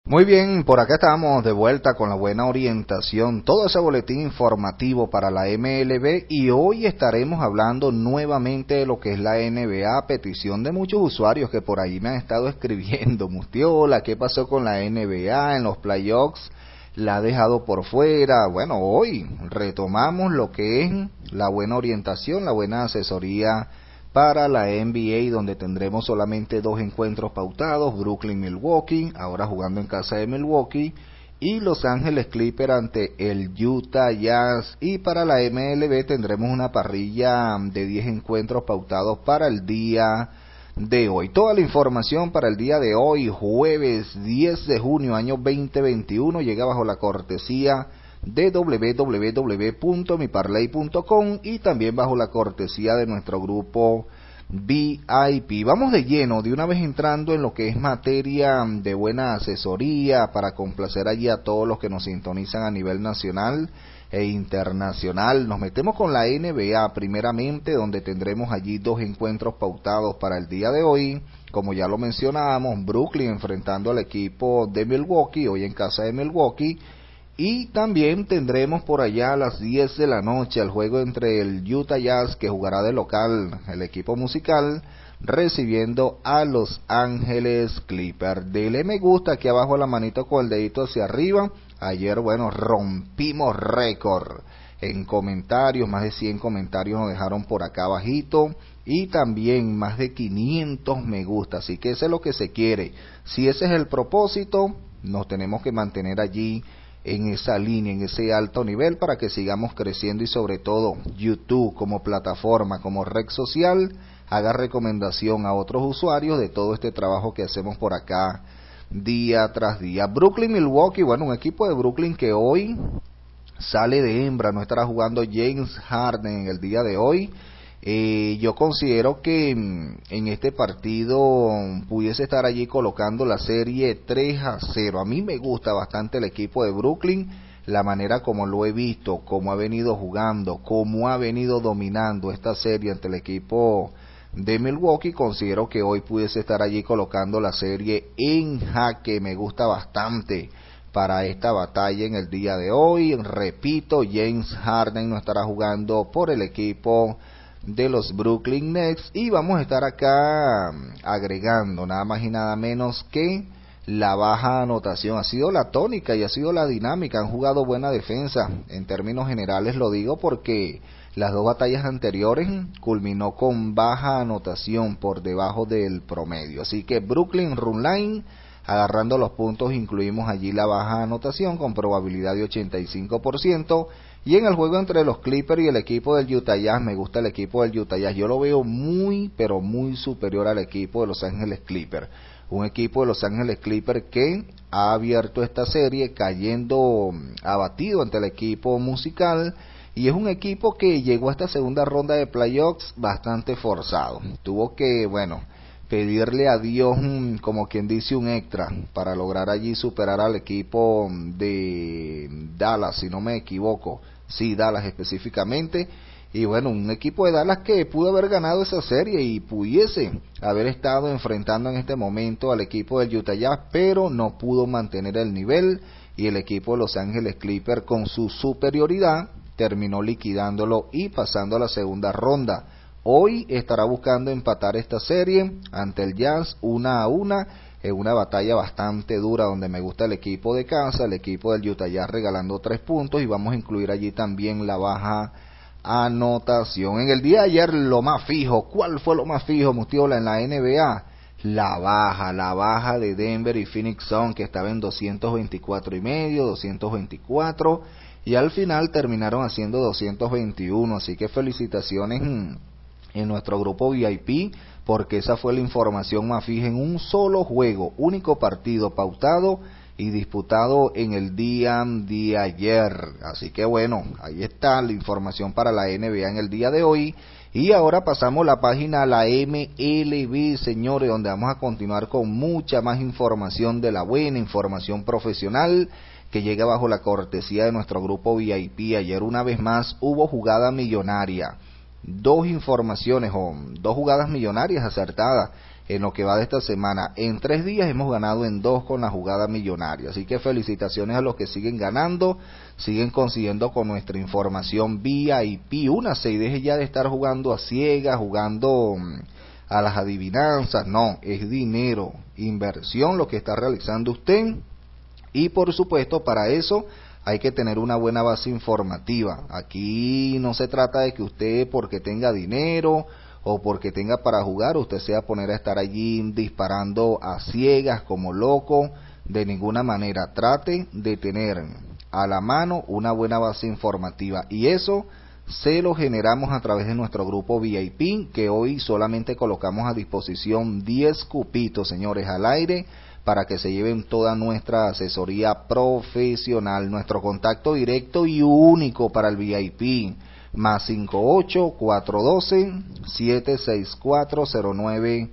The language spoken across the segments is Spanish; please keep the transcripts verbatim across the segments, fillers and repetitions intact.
Muy bien, por acá estamos de vuelta con la buena orientación, todo ese boletín informativo para la M L B y hoy estaremos hablando nuevamente de lo que es la N B A, a petición de muchos usuarios que por ahí me han estado escribiendo. Mustiola, ¿qué pasó con la N B A en los playoffs? La ha dejado por fuera. Bueno, hoy retomamos lo que es la buena orientación, la buena asesoría para la N B A, donde tendremos solamente dos encuentros pautados, Brooklyn-Milwaukee, ahora jugando en casa de Milwaukee, y Los Ángeles Clippers ante el Utah Jazz. Y para la M L B tendremos una parrilla de diez encuentros pautados para el día de hoy. Toda la información para el día de hoy, jueves diez de junio, año veinte veintiuno, llega bajo la cortesía de doble u doble u doble u punto mi parlay punto com y también bajo la cortesía de nuestro grupo V I P. Vamos de lleno, de una vez entrando en lo que es materia de buena asesoría para complacer allí a todos los que nos sintonizan a nivel nacional e internacional. Nos metemos con la N B A primeramente, donde tendremos allí dos encuentros pautados para el día de hoy. Como ya lo mencionábamos, Brooklyn enfrentando al equipo de Milwaukee, hoy en casa de Milwaukee. Y también tendremos por allá a las diez de la noche el juego entre el Utah Jazz, que jugará de local, el equipo musical, recibiendo a Los Ángeles Clippers. Dele me gusta aquí abajo la manito con el dedito hacia arriba. Ayer, bueno, rompimos récord en comentarios, más de cien comentarios nos dejaron por acá abajito. Y también más de quinientos me gusta, así que eso es lo que se quiere. Si ese es el propósito, nos tenemos que mantener allí en esa línea, en ese alto nivel, para que sigamos creciendo y sobre todo YouTube como plataforma, como red social, haga recomendación a otros usuarios de todo este trabajo que hacemos por acá día tras día. Brooklyn Milwaukee, bueno, un equipo de Brooklyn que hoy sale de hembra, no estará jugando James Harden en el día de hoy. Eh, yo considero que en este partido pudiese estar allí colocando la serie tres a cero. A mí me gusta bastante el equipo de Brooklyn, la manera como lo he visto, cómo ha venido jugando, cómo ha venido dominando esta serie ante el equipo de Milwaukee. Considero que hoy pudiese estar allí colocando la serie en jaque. Me gusta bastante para esta batalla en el día de hoy. Repito, James Harden no estará jugando por el equipo de los Brooklyn Nets, y vamos a estar acá agregando nada más y nada menos que la baja anotación. Ha sido la tónica y ha sido la dinámica, han jugado buena defensa, en términos generales lo digo porque las dos batallas anteriores culminó con baja anotación por debajo del promedio, así que Brooklyn Run Line agarrando los puntos, incluimos allí la baja anotación con probabilidad de ochenta y cinco por ciento. Y en el juego entre los Clippers y el equipo del Utah Jazz, me gusta el equipo del Utah Jazz. Yo lo veo muy, pero muy superior al equipo de Los Ángeles Clippers. Un equipo de Los Ángeles Clippers que ha abierto esta serie cayendo abatido ante el equipo musical. Y es un equipo que llegó a esta segunda ronda de playoffs bastante forzado. Tuvo que, bueno, pedirle a Dios, como quien dice, un extra para lograr allí superar al equipo de Dallas, si no me equivoco. Sí, Dallas específicamente, y bueno, un equipo de Dallas que pudo haber ganado esa serie y pudiese haber estado enfrentando en este momento al equipo del Utah Jazz, pero no pudo mantener el nivel, y el equipo de Los Ángeles Clippers con su superioridad terminó liquidándolo y pasando a la segunda ronda. Hoy estará buscando empatar esta serie ante el Jazz una a una, en una batalla bastante dura donde me gusta el equipo de casa, el equipo del Utah Jazz regalando tres puntos, y vamos a incluir allí también la baja anotación. En el día de ayer lo más fijo, ¿cuál fue lo más fijo, Mustiola, en la N B A? La baja, la baja de Denver y Phoenix Suns, que estaba en doscientos veinticuatro y medio, doscientos veinticuatro, y al final terminaron haciendo doscientos veintiuno, así que felicitaciones en nuestro grupo V I P, porque esa fue la información más fija en un solo juego, único partido pautado y disputado en el día de ayer. Así que bueno, ahí está la información para la N B A en el día de hoy. Y ahora pasamos la página a la M L B, señores, donde vamos a continuar con mucha más información de la buena, información profesional que llega bajo la cortesía de nuestro grupo V I P. Ayer una vez más hubo jugada millonaria. Dos informaciones o dos jugadas millonarias acertadas en lo que va de esta semana. En tres días hemos ganado en dos con la jugada millonaria. Así que felicitaciones a los que siguen ganando, siguen consiguiendo con nuestra información V I P. Únase y deje ya de estar jugando a ciegas, jugando a las adivinanzas. No, es dinero, inversión lo que está realizando usted. Y por supuesto, para eso hay que tener una buena base informativa. Aquí no se trata de que usted, porque tenga dinero o porque tenga para jugar, usted se va a poner a estar allí disparando a ciegas como loco. De ninguna manera. Trate de tener a la mano una buena base informativa, y eso se lo generamos a través de nuestro grupo V I P, que hoy solamente colocamos a disposición diez cupitos, señores, al aire, para que se lleven toda nuestra asesoría profesional. Nuestro contacto directo y único para el V I P, más cinco ocho, cuatro uno dos, siete seis cuatro, cero nueve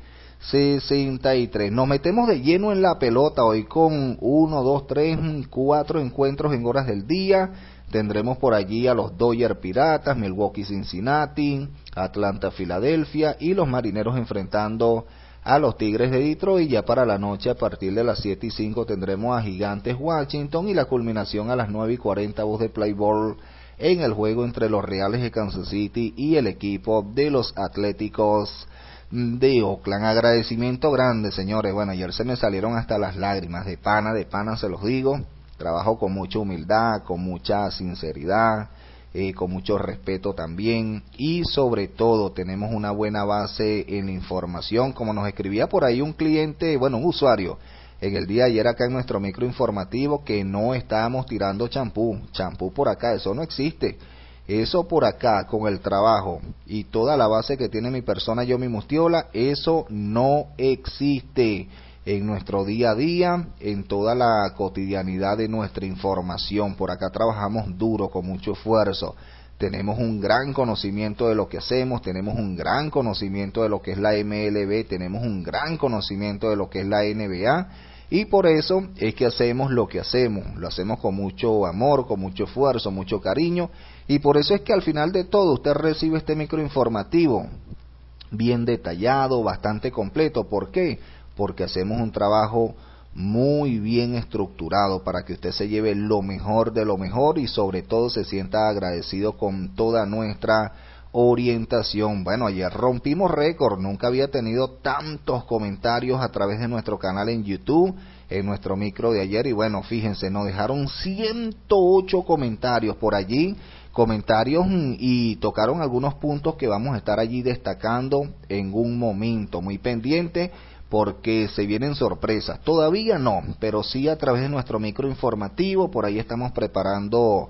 sesenta y tres. Nos metemos de lleno en la pelota hoy con uno, dos, tres, cuatro encuentros en horas del día. Tendremos por allí a los Dodgers Piratas, Milwaukee Cincinnati, Atlanta Filadelfia y los Marineros enfrentando a los Tigres de Detroit. Ya para la noche, a partir de las siete y cinco, tendremos a Gigantes Washington, y la culminación a las nueve y cuarenta, voz de Play Ball, en el juego entre los Reales de Kansas City y el equipo de los Atléticos de Oakland. Agradecimiento grande, señores. Bueno, ayer se me salieron hasta las lágrimas, de pana, de pana se los digo. Trabajo con mucha humildad, con mucha sinceridad, eh, con mucho respeto también, y sobre todo tenemos una buena base en la información. Como nos escribía por ahí un cliente, bueno, un usuario, en el día de ayer acá en nuestro micro informativo, que no estábamos tirando champú, champú por acá, eso no existe. Eso por acá, con el trabajo y toda la base que tiene mi persona, yo mi Mustiola, eso no existe en nuestro día a día, en toda la cotidianidad de nuestra información. Por acá trabajamos duro, con mucho esfuerzo. Tenemos un gran conocimiento de lo que hacemos, tenemos un gran conocimiento de lo que es la M L B, tenemos un gran conocimiento de lo que es la N B A, y por eso es que hacemos lo que hacemos. Lo hacemos con mucho amor, con mucho esfuerzo, mucho cariño, y por eso es que al final de todo usted recibe este microinformativo bien detallado, bastante completo. ¿Por qué? Porque hacemos un trabajo muy bien estructurado para que usted se lleve lo mejor de lo mejor, y sobre todo se sienta agradecido con toda nuestra orientación. Bueno, ayer rompimos récord, nunca había tenido tantos comentarios a través de nuestro canal en YouTube, en nuestro micro de ayer, y bueno, fíjense, nos dejaron ciento ocho comentarios por allí, comentarios, y tocaron algunos puntos que vamos a estar allí destacando en un momento. Muy pendiente, porque se vienen sorpresas. Todavía no, pero sí a través de nuestro micro informativo. Por ahí estamos preparando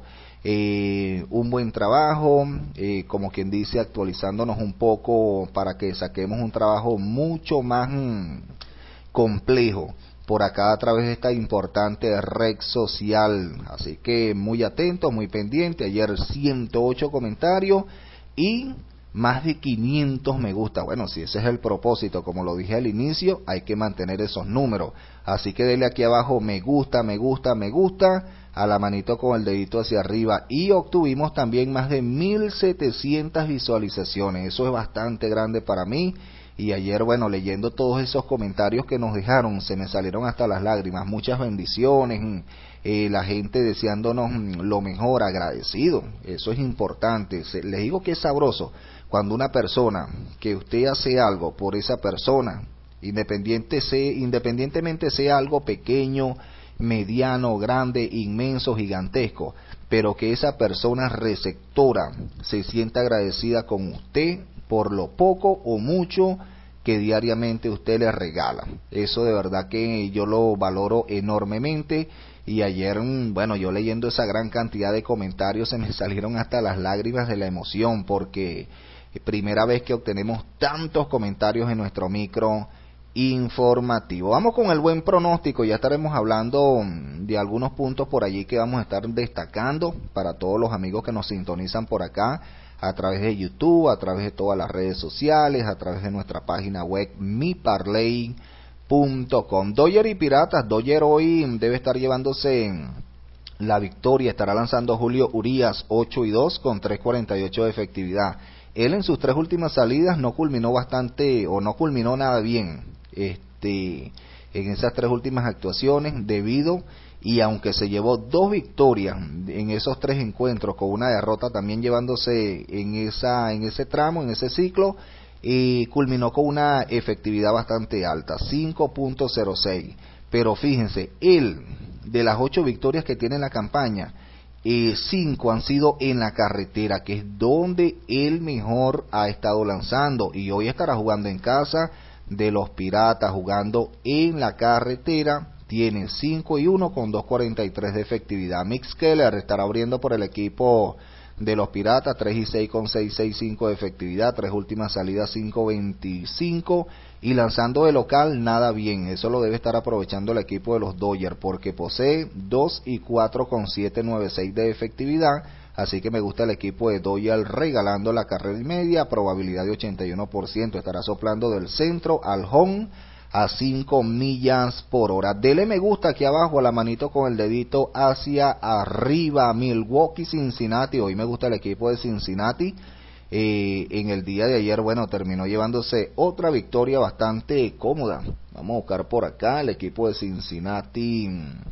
eh, un buen trabajo, eh, como quien dice, actualizándonos un poco para que saquemos un trabajo mucho más mm, complejo por acá a través de esta importante red social. Así que muy atentos, muy pendientes. Ayer ciento ocho comentarios y más de quinientos me gusta. Bueno, si ese es el propósito, como lo dije al inicio, hay que mantener esos números. Así que dele aquí abajo me gusta, me gusta, me gusta, a la manito con el dedito hacia arriba. Y obtuvimos también más de mil setecientas visualizaciones. Eso es bastante grande para mí. Y ayer, bueno, leyendo todos esos comentarios que nos dejaron, se me salieron hasta las lágrimas. Muchas bendiciones, eh, la gente deseándonos lo mejor, agradecido. Eso es importante. Se, les digo que es sabroso cuando una persona, que usted hace algo por esa persona, independiente sea, independientemente sea algo pequeño, mediano, grande, inmenso, gigantesco, pero que esa persona receptora se sienta agradecida con usted por lo poco o mucho que diariamente usted le regala. Eso de verdad que yo lo valoro enormemente. Y ayer, bueno, yo leyendo esa gran cantidad de comentarios, se me salieron hasta las lágrimas de la emoción, porque primera vez que obtenemos tantos comentarios en nuestro micro informativo. Vamos con el buen pronóstico. Ya estaremos hablando de algunos puntos por allí que vamos a estar destacando para todos los amigos que nos sintonizan por acá a través de YouTube, a través de todas las redes sociales, a través de nuestra página web mi parlay punto com. Dodgers y Piratas. Dodgers hoy debe estar llevándose la victoria. Estará lanzando Julio Urías ocho y dos con tres cuarenta y ocho de efectividad. Él en sus tres últimas salidas no culminó bastante o no culminó nada bien este en esas tres últimas actuaciones, debido y aunque se llevó dos victorias en esos tres encuentros con una derrota también llevándose en esa en ese tramo, en ese ciclo, y culminó con una efectividad bastante alta, cinco punto cero seis. Pero fíjense, él, de las ocho victorias que tiene en la campaña, eh, cinco han sido en la carretera, que es donde él mejor ha estado lanzando, y hoy estará jugando en casa de los Piratas, jugando en la carretera. Tiene cinco y uno con dos cuarenta y tres de efectividad. Mitch Keller estará abriendo por el equipo de los Piratas, tres y seis con seiscientos sesenta y cinco de efectividad, tres últimas salidas cinco veinticinco, y lanzando de local nada bien. Eso lo debe estar aprovechando el equipo de los Dodgers, porque posee dos y cuatro con setecientos noventa y seis de efectividad, así que me gusta el equipo de Dodgers regalando la carrera y media, probabilidad de ochenta y uno por ciento. Estará soplando del centro al home a cinco millas por hora. Dele me gusta aquí abajo a la manito con el dedito hacia arriba. Milwaukee, Cincinnati. Hoy me gusta el equipo de Cincinnati. Eh, en el día de ayer, bueno, terminó llevándose otra victoria bastante cómoda. Vamos a buscar por acá el equipo de Cincinnati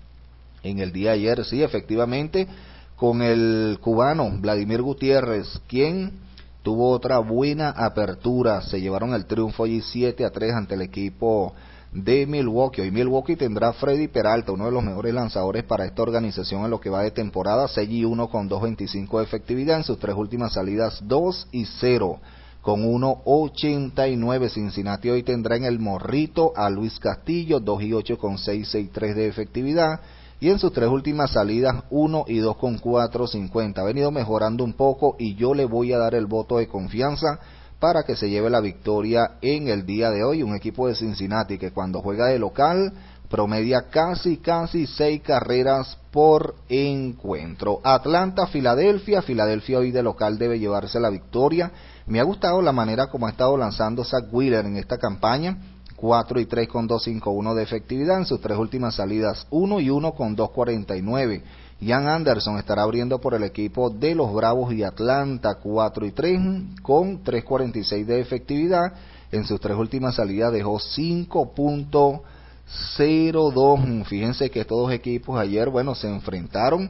en el día de ayer. Sí, efectivamente, con el cubano Vladimir Gutiérrez, quien tuvo otra buena apertura. Se llevaron el triunfo allí siete a tres ante el equipo de Milwaukee. Hoy Milwaukee tendrá a Freddy Peralta, uno de los mejores lanzadores para esta organización en lo que va de temporada, seis y uno con dos veinticinco de efectividad, en sus tres últimas salidas dos y cero con uno ochenta y nueve. Cincinnati hoy tendrá en el morrito a Luis Castillo, dos y ocho con seiscientos sesenta y tres de efectividad, y en sus tres últimas salidas uno y dos con cuatrocientos cincuenta. Ha venido mejorando un poco y yo le voy a dar el voto de confianza para que se lleve la victoria en el día de hoy. Un equipo de Cincinnati que cuando juega de local promedia casi casi seis carreras por encuentro. Atlanta, Filadelfia. Filadelfia hoy de local debe llevarse la victoria. Me ha gustado la manera como ha estado lanzando Zach Wheeler en esta campaña. cuatro y tres con doscientos cincuenta y uno de efectividad, en sus tres últimas salidas uno y uno con doscientos cuarenta y nueve. Ian Anderson estará abriendo por el equipo de los Bravos y Atlanta, cuatro y tres con trescientos cuarenta y seis de efectividad, en sus tres últimas salidas dejó cinco punto cero dos. Fíjense que estos dos equipos ayer, bueno, se enfrentaron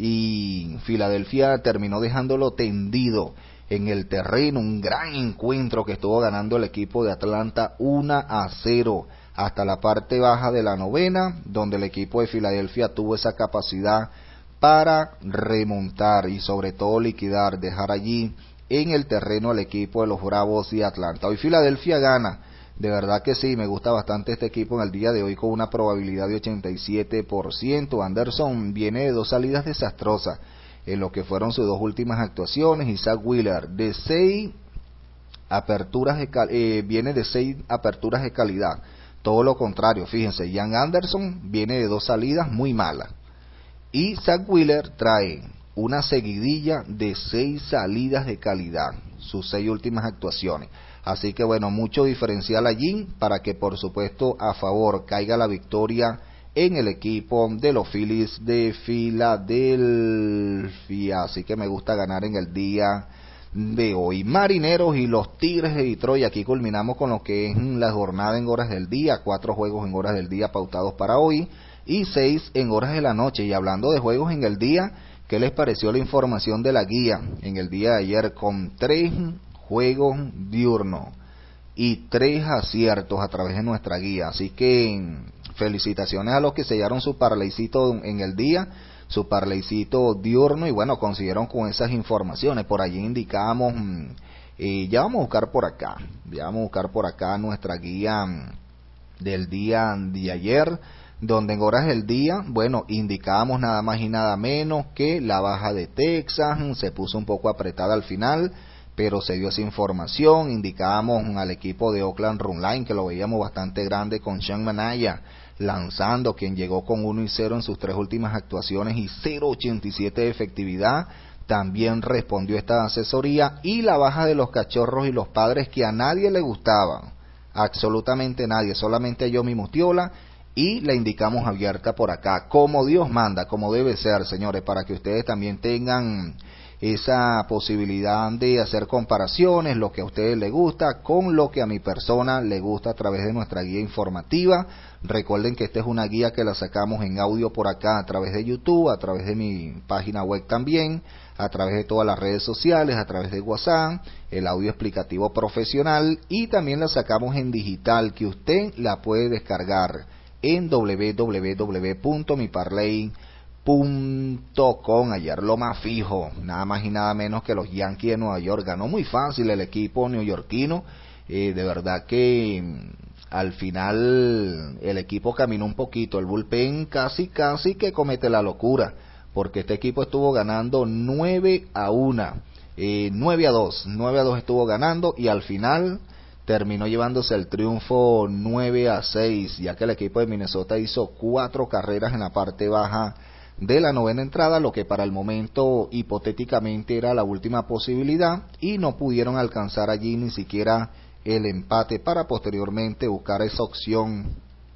y Filadelfia terminó dejándolo tendido en el terreno. Un gran encuentro que estuvo ganando el equipo de Atlanta uno a cero hasta la parte baja de la novena, donde el equipo de Filadelfia tuvo esa capacidad para remontar y sobre todo liquidar, dejar allí en el terreno al equipo de los Bravos y Atlanta. Hoy Filadelfia gana, de verdad que sí, me gusta bastante este equipo en el día de hoy con una probabilidad de ochenta y siete por ciento. Anderson viene de dos salidas desastrosas en lo que fueron sus dos últimas actuaciones, y Zach Wheeler de seis aperturas de cal eh, viene de seis aperturas de calidad. Todo lo contrario, fíjense, Ian Anderson viene de dos salidas muy malas y Zach Wheeler trae una seguidilla de seis salidas de calidad, sus seis últimas actuaciones. Así que bueno, mucho diferencial allí para que por supuesto a favor caiga la victoria en el equipo de los Phillies de Filadelfia. Así que me gusta ganar en el día de hoy. Marineros y los Tigres de Detroit. Aquí culminamos con lo que es la jornada en horas del día. Cuatro juegos en horas del día pautados para hoy y seis en horas de la noche. Y hablando de juegos en el día, ¿qué les pareció la información de la guía en el día de ayer? Con tres juegos diurnos y tres aciertos a través de nuestra guía. Así que felicitaciones a los que sellaron su parlaycito en el día, su parlaycito diurno, y bueno, consiguieron con esas informaciones. Por allí indicábamos, eh, ya vamos a buscar por acá, ya vamos a buscar por acá nuestra guía del día de ayer, donde en horas del día, bueno, indicábamos nada más y nada menos que la baja de Texas se puso un poco apretada al final, pero se dio esa información. Indicábamos al equipo de Oakland Runline, que lo veíamos bastante grande con Sean Manaya lanzando, quien llegó con uno y cero en sus tres últimas actuaciones y cero ochenta y siete de efectividad. También respondió esta asesoría. Y la baja de los Cachorros y los Padres, que a nadie le gustaba, absolutamente nadie, solamente a Yomi Mutiola, y la indicamos abierta por acá, como Dios manda, como debe ser, señores, para que ustedes también tengan esa posibilidad de hacer comparaciones, lo que a ustedes les gusta con lo que a mi persona le gusta a través de nuestra guía informativa. Recuerden que esta es una guía que la sacamos en audio por acá a través de YouTube, a través de mi página web también, a través de todas las redes sociales, a través de WhatsApp, el audio explicativo profesional, y también la sacamos en digital, que usted la puede descargar en w w w punto mi parley punto com. Ayer lo más fijo, nada más y nada menos que los Yankees de Nueva York. Ganó muy fácil el equipo neoyorquino. Eh, de verdad que al final el equipo caminó un poquito, el bullpen casi casi que comete la locura, porque este equipo estuvo ganando nueve a uno, eh, nueve a dos, nueve a dos estuvo ganando, y al final terminó llevándose el triunfo nueve a seis, ya que el equipo de Minnesota hizo cuatro carreras en la parte baja de la novena entrada, lo que para el momento hipotéticamente era la última posibilidad, y no pudieron alcanzar allí ni siquiera el empate para posteriormente buscar esa opción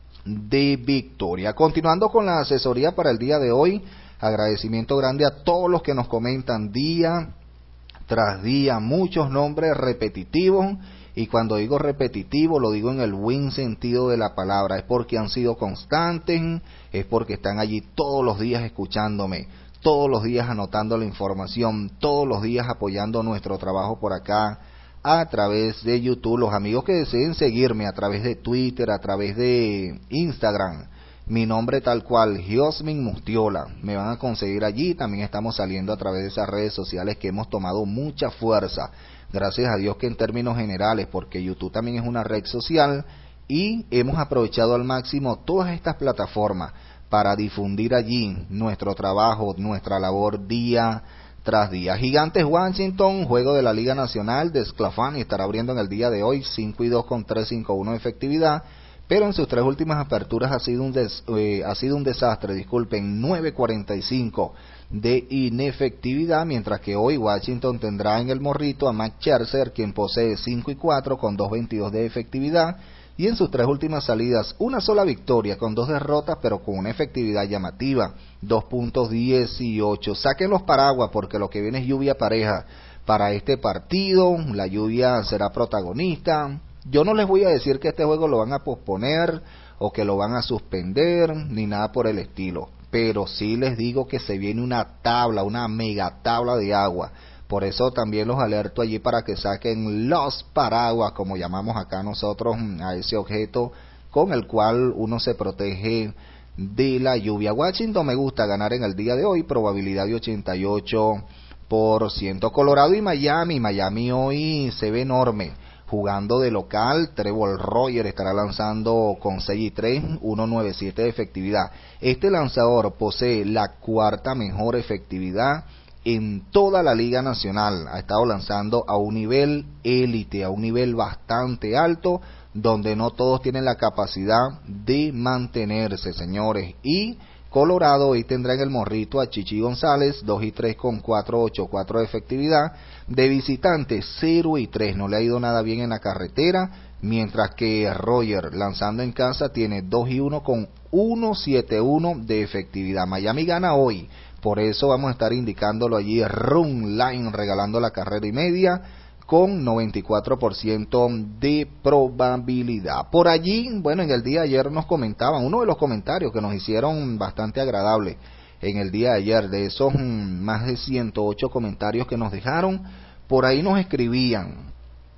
de victoria. Continuando con la asesoría para el día de hoy, agradecimiento grande a todos los que nos comentan día tras día, muchos nombres repetitivos, y cuando digo repetitivo lo digo en el buen sentido de la palabra, es porque han sido constantes, es porque están allí todos los días escuchándome, todos los días anotando la información, todos los días apoyando nuestro trabajo por acá a través de YouTube. Los amigos que deseen seguirme a través de Twitter, a través de Instagram, mi nombre tal cual, Giosmin Mustiola, me van a conseguir allí. También estamos saliendo a través de esas redes sociales que hemos tomado mucha fuerza, gracias a Dios que en términos generales, porque YouTube también es una red social, y hemos aprovechado al máximo todas estas plataformas para difundir allí nuestro trabajo, nuestra labor día tras día. Gigantes Washington, juego de la Liga Nacional de Sclafani, estará abriendo en el día de hoy, cinco y dos con tres cinco uno de efectividad, pero en sus tres últimas aperturas ha sido un, des, eh, ha sido un desastre, disculpen, nueve cuarenta y cinco de inefectividad, mientras que hoy Washington tendrá en el morrito a Max Scherzer, quien posee cinco y cuatro con dos veintidós de efectividad, y en sus tres últimas salidas una sola victoria con dos derrotas, pero con una efectividad llamativa, dos punto dieciocho. Saquen los paraguas porque lo que viene es lluvia pareja para este partido, la lluvia será protagonista. Yo no les voy a decir que este juego lo van a posponer o que lo van a suspender, ni nada por el estilo, pero sí les digo que se viene una tabla, una mega tabla de agua. Por eso también los alerto allí para que saquen los paraguas, como llamamos acá nosotros a ese objeto con el cual uno se protege de la lluvia. Washington me gusta ganar en el día de hoy, probabilidad de ochenta y ocho por ciento. Colorado y Miami, Miami hoy se ve enorme, jugando de local. Trevor Rogers estará lanzando con seis y tres, uno noventa y siete de efectividad. Este lanzador posee la cuarta mejor efectividad en toda la Liga Nacional. Ha estado lanzando a un nivel élite, a un nivel bastante alto, donde no todos tienen la capacidad de mantenerse, señores. Y Colorado hoy tendrá en el morrito a Chichi González, dos y tres con cuatro ochenta y cuatro de efectividad. De visitante, cero y tres, no le ha ido nada bien en la carretera, mientras que Roger, lanzando en casa, tiene dos y uno con uno setenta y uno de efectividad. Miami gana hoy, por eso vamos a estar indicándolo allí, run line, regalando la carrera y media, con noventa y cuatro por ciento de probabilidad. Por allí, bueno, en el día de ayer nos comentaban, uno de los comentarios que nos hicieron bastante agradable en el día de ayer, de esos mmm, más de ciento ocho comentarios que nos dejaron, por ahí nos escribían,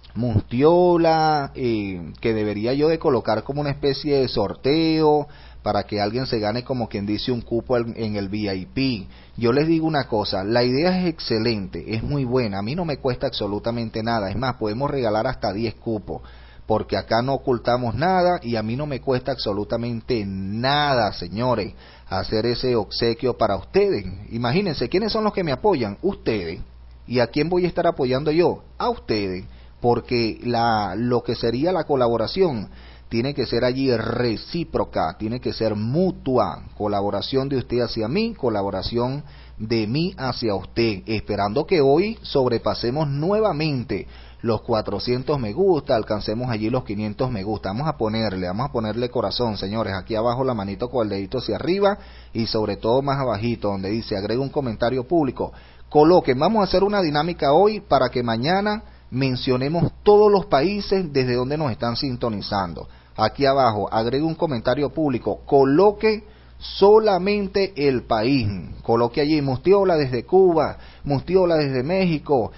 Mustiola, eh, que debería yo de colocar como una especie de sorteo para que alguien se gane, como quien dice, un cupo en, en el V I P. Yo les digo una cosa, la idea es excelente, es muy buena, a mí no me cuesta absolutamente nada, es más, podemos regalar hasta diez cupos, porque acá no ocultamos nada y a mí no me cuesta absolutamente nada, señores, hacer ese obsequio para ustedes. Imagínense, ¿quiénes son los que me apoyan? Ustedes. ¿Y a quién voy a estar apoyando yo? A ustedes, porque la, lo que sería la colaboración tiene que ser allí recíproca, tiene que ser mutua, colaboración de usted hacia mí, colaboración de mí hacia usted, esperando que hoy sobrepasemos nuevamente los cuatrocientos me gusta, alcancemos allí los quinientos me gusta. Vamos a ponerle, vamos a ponerle corazón, señores, aquí abajo la manito con el dedito hacia arriba y sobre todo más abajito donde dice agrega un comentario público. Coloquen, vamos a hacer una dinámica hoy para que mañana mencionemos todos los países desde donde nos están sintonizando. Aquí abajo, agregue un comentario público, coloque solamente el país, coloque allí Mustiola desde Cuba, Mustiola desde México,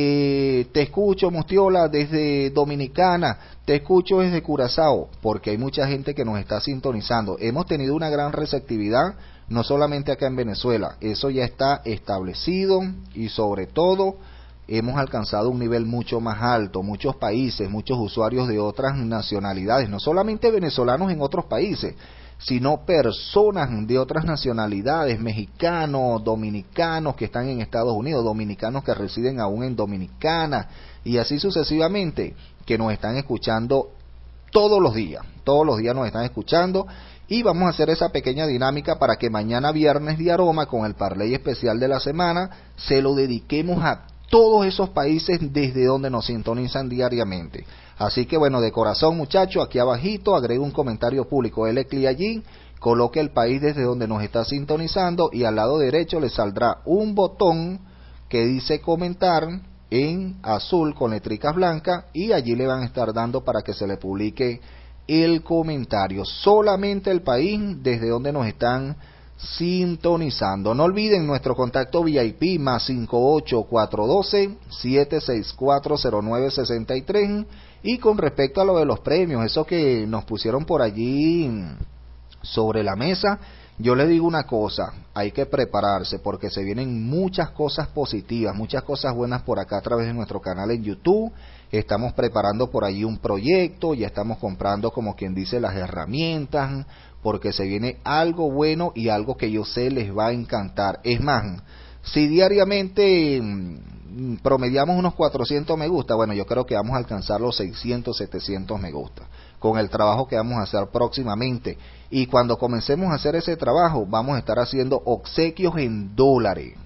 eh, te escucho Mustiola desde Dominicana, te escucho desde Curazao, porque hay mucha gente que nos está sintonizando. Hemos tenido una gran receptividad, no solamente acá en Venezuela, eso ya está establecido y sobre todo hemos alcanzado un nivel mucho más alto, muchos países, muchos usuarios de otras nacionalidades, no solamente venezolanos en otros países, sino personas de otras nacionalidades, mexicanos, dominicanos que están en Estados Unidos, dominicanos que residen aún en Dominicana, y así sucesivamente, que nos están escuchando todos los días, todos los días nos están escuchando, y vamos a hacer esa pequeña dinámica para que mañana viernes de aroma, con el parlay especial de la semana, se lo dediquemos a todos esos países desde donde nos sintonizan diariamente. Así que bueno, de corazón muchachos, aquí abajito agrega un comentario público, dele clic allí, coloque el país desde donde nos está sintonizando y al lado derecho le saldrá un botón que dice comentar en azul con letricas blancas y allí le van a estar dando para que se le publique el comentario, solamente el país desde donde nos están sintonizando. No olviden nuestro contacto V I P más cinco ocho cuatro uno dos siete seis cuatro cero nueve seis tres. Y con respecto a lo de los premios, eso que nos pusieron por allí sobre la mesa, yo les digo una cosa, hay que prepararse porque se vienen muchas cosas positivas, muchas cosas buenas por acá a través de nuestro canal en YouTube. Estamos preparando por allí un proyecto, ya estamos comprando, como quien dice, las herramientas, porque se viene algo bueno y algo que yo sé les va a encantar. Es más, si diariamente mmm, promediamos unos cuatrocientos me gusta, bueno, yo creo que vamos a alcanzar los seiscientos, setecientos me gusta, con el trabajo que vamos a hacer próximamente. Y cuando comencemos a hacer ese trabajo, vamos a estar haciendo obsequios en dólares,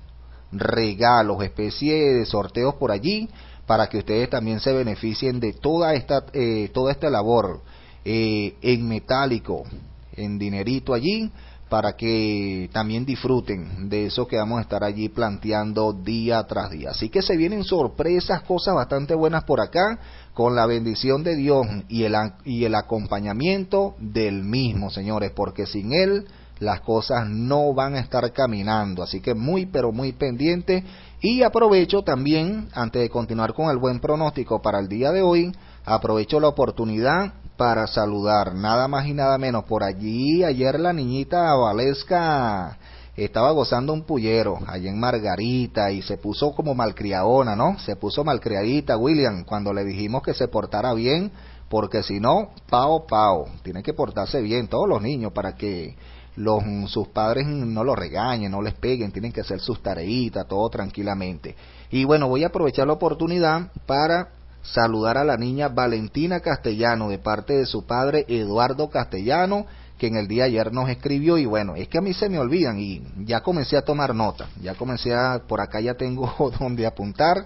regalos, especie de sorteos por allí, para que ustedes también se beneficien de toda esta, eh, toda esta labor eh, en metálico, en dinerito allí, para que también disfruten de eso que vamos a estar allí planteando día tras día. Así que se vienen sorpresas, cosas bastante buenas por acá, con la bendición de Dios y el, y el acompañamiento del mismo, señores, porque sin Él las cosas no van a estar caminando. Así que muy, pero muy pendiente. Y aprovecho también, antes de continuar con el buen pronóstico para el día de hoy, aprovecho la oportunidad para saludar, nada más y nada menos, por allí ayer la niñita Valesca estaba gozando un pullero, allá en Margarita, y se puso como malcriadona, ¿no? Se puso malcriadita, William, cuando le dijimos que se portara bien, porque si no, pao, pao, tienen que portarse bien todos los niños para que los sus padres no los regañen, no les peguen, tienen que hacer sus tareitas, todo tranquilamente. Y bueno, voy a aprovechar la oportunidad para saludar a la niña Valentina Castellano de parte de su padre Eduardo Castellano, que en el día de ayer nos escribió. Y bueno, es que a mí se me olvidan y ya comencé a tomar nota, ya comencé a, por acá ya tengo donde apuntar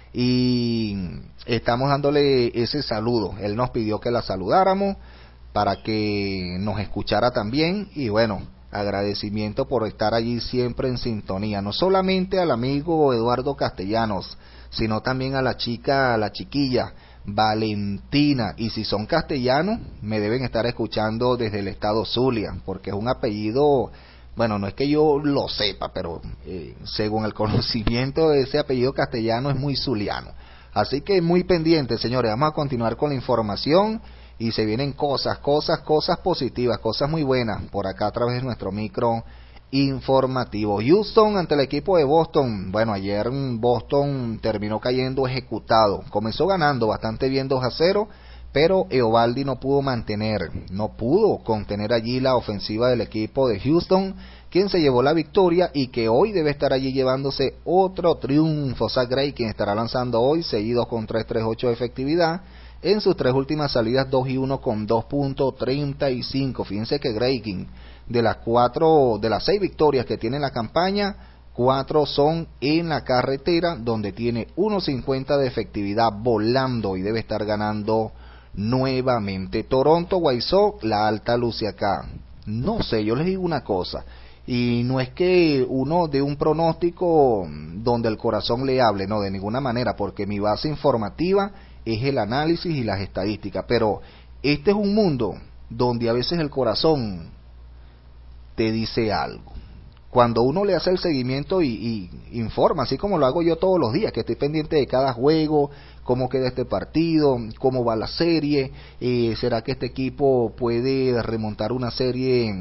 y estamos dándole ese saludo. Él nos pidió que la saludáramos para que nos escuchara también y bueno, agradecimiento por estar allí siempre en sintonía, no solamente al amigo Eduardo Castellanos, sino también a la chica, a la chiquilla Valentina, y si son castellanos me deben estar escuchando desde el estado Zulia, porque es un apellido, bueno, no es que yo lo sepa, pero eh, según el conocimiento de ese apellido castellano es muy zuliano. Así que muy pendiente, señores, vamos a continuar con la información y se vienen cosas, cosas, cosas positivas, cosas muy buenas por acá a través de nuestro micro informativo. Houston ante el equipo de Boston. Bueno, ayer Boston terminó cayendo ejecutado. Comenzó ganando bastante bien dos a cero, pero Eovaldi no pudo mantener, no pudo contener allí la ofensiva del equipo de Houston, quien se llevó la victoria y que hoy debe estar allí llevándose otro triunfo. Zach Gray, quien estará lanzando hoy, seguido con tres punto treinta y ocho de efectividad. En sus tres últimas salidas, dos y uno con dos punto treinta y cinco. Fíjense que Gray, de las cuatro, de las seis victorias que tiene en la campaña, cuatro son en la carretera, donde tiene uno cincuenta de efectividad volando y debe estar ganando nuevamente. Toronto, White Sox, la alta luce acá. No sé, yo les digo una cosa, y no es que uno dé un pronóstico donde el corazón le hable, no, de ninguna manera, porque mi base informativa es el análisis y las estadísticas, pero este es un mundo donde a veces el corazón te dice algo. Cuando uno le hace el seguimiento y, y informa, así como lo hago yo todos los días, que estoy pendiente de cada juego, cómo queda este partido, cómo va la serie, eh, será que este equipo puede remontar una serie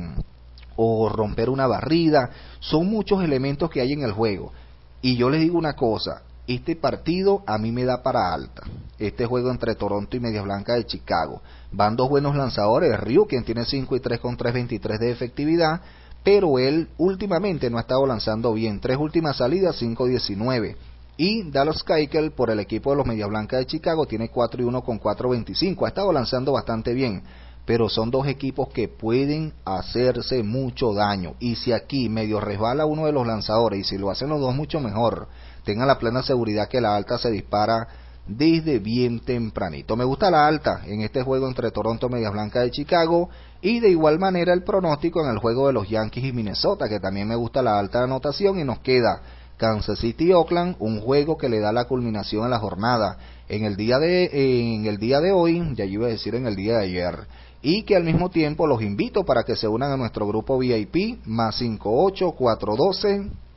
o romper una barrida. Son muchos elementos que hay en el juego, y yo les digo una cosa, este partido a mí me da para alta, este juego entre Toronto y Medias Blancas de Chicago. Van dos buenos lanzadores, Ryu, quien tiene cinco y tres con tres veintitrés de efectividad, pero él últimamente no ha estado lanzando bien, tres últimas salidas, cinco diecinueve, y Dallas Keuchel por el equipo de los Medias Blancas de Chicago tiene cuatro y uno con cuatro veinticinco, ha estado lanzando bastante bien, pero son dos equipos que pueden hacerse mucho daño, y si aquí medio resbala uno de los lanzadores, y si lo hacen los dos mucho mejor, tengan la plena seguridad que la alta se dispara desde bien tempranito. Me gusta la alta en este juego entre Toronto y Medias Blancas de Chicago, y de igual manera el pronóstico en el juego de los Yankees y Minnesota, que también me gusta la alta anotación, y nos queda Kansas City y Oakland, un juego que le da la culminación a la jornada en el día de en el día de hoy, ya iba a decir en el día de ayer, y que al mismo tiempo los invito para que se unan a nuestro grupo V I P, más cinco ocho cuatro uno dos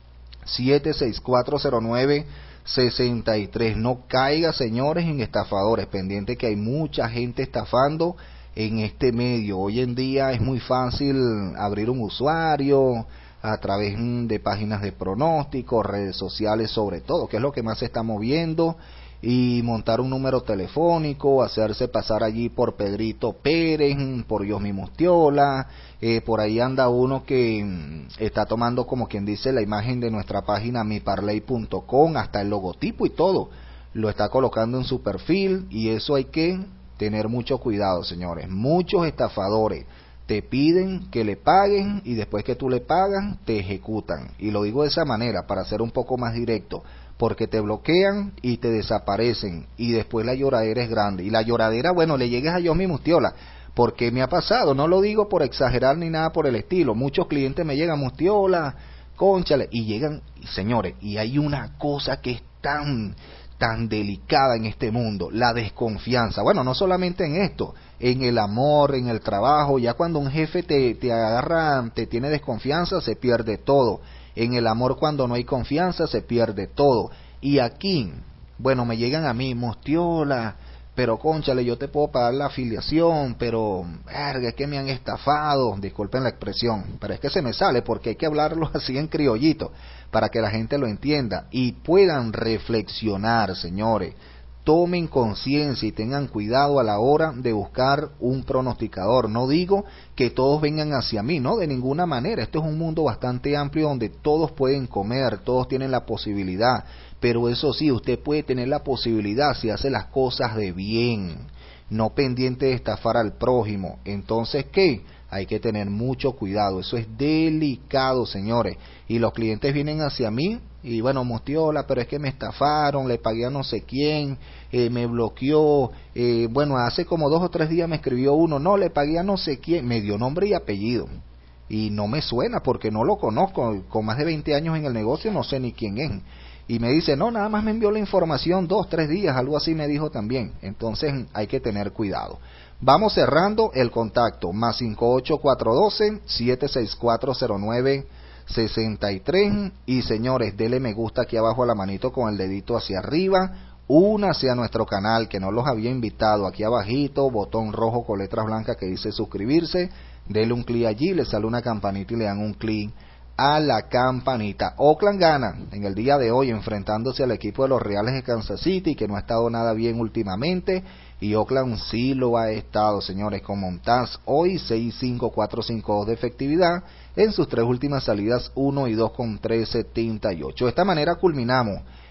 siete seis cuatro cero nueve sesenta y tres. No caiga, señores, en estafadores, pendiente que hay mucha gente estafando en este medio. Hoy en día es muy fácil abrir un usuario a través de páginas de pronóstico, redes sociales sobre todo, que es lo que más se está moviendo, y montar un número telefónico, hacerse pasar allí por Pedrito Pérez, por Yosmi Mustiola, eh, por ahí anda uno que mm, está tomando, como quien dice, la imagen de nuestra página mi parley punto com, hasta el logotipo y todo, lo está colocando en su perfil, y eso hay que tener mucho cuidado, señores. Muchos estafadores te piden que le paguen, y después que tú le pagas, te ejecutan, y lo digo de esa manera, para ser un poco más directo, porque te bloquean y te desaparecen, y después la lloradera es grande, y la lloradera, bueno, le llegues a Yosmi Mustiola, porque me ha pasado, no lo digo por exagerar ni nada por el estilo, muchos clientes me llegan, Mustiola, cónchale, y llegan, señores, y hay una cosa que es tan, tan delicada en este mundo, la desconfianza. Bueno, no solamente en esto, en el amor, en el trabajo, ya cuando un jefe te, te agarra, te tiene desconfianza, se pierde todo. En el amor, cuando no hay confianza, se pierde todo. Y aquí, bueno, me llegan a mí, Mustiola, pero cónchale, yo te puedo pagar la afiliación, pero, verga, es que me han estafado, disculpen la expresión, pero es que se me sale, porque hay que hablarlo así en criollito, para que la gente lo entienda, y puedan reflexionar, señores. Tomen conciencia y tengan cuidado a la hora de buscar un pronosticador. No digo que todos vengan hacia mí, no, de ninguna manera. Esto es un mundo bastante amplio donde todos pueden comer, todos tienen la posibilidad. Pero eso sí, usted puede tener la posibilidad si hace las cosas de bien, no pendiente de estafar al prójimo. Entonces, ¿qué? Hay que tener mucho cuidado. Eso es delicado, señores. Y los clientes vienen hacia mí y bueno, Mustiola, pero es que me estafaron, le pagué a no sé quién, eh, me bloqueó, eh, bueno, hace como dos o tres días me escribió uno, no, le pagué a no sé quién, me dio nombre y apellido, y no me suena porque no lo conozco, con más de veinte años en el negocio no sé ni quién es, y me dice, no, nada más me envió la información dos, tres días, algo así me dijo también. Entonces hay que tener cuidado. Vamos cerrando el contacto, más cinco ocho cuatro uno dos siete seis cuatro cero nueve sesenta y tres, y señores, dele me gusta aquí abajo a la manito con el dedito hacia arriba, únase a nuestro canal que no los había invitado, aquí abajito, botón rojo con letras blancas que dice suscribirse, dele un clic allí, le sale una campanita y le dan un clic a la campanita. Oakland gana en el día de hoy enfrentándose al equipo de los Reales de Kansas City, que no ha estado nada bien últimamente, y Oakland sí lo ha estado, señores, con Montaz hoy seis cinco cuatro cinco dos de efectividad en sus tres últimas salidas, uno y dos con tres setenta y ocho. De esta manera culminamos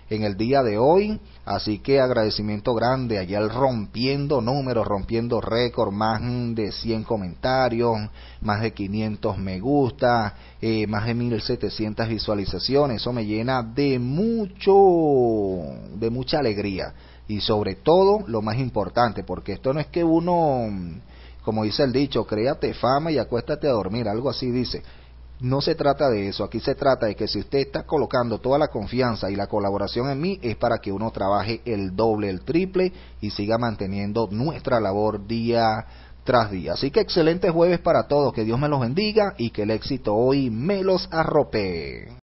en el día de hoy, así que agradecimiento grande allá el rompiendo números, rompiendo récord, más de cien comentarios, más de quinientos me gusta, eh, más de mil setecientas visualizaciones. Eso me llena de mucho, de mucha alegría, y sobre todo lo más importante, porque esto no es que uno, como dice el dicho, créate fama y acuéstate a dormir, algo así dice. No se trata de eso, aquí se trata de que si usted está colocando toda la confianza y la colaboración en mí, es para que uno trabaje el doble, el triple y siga manteniendo nuestra labor día tras día. Así que excelente jueves para todos, que Dios me los bendiga y que el éxito hoy me los arrope.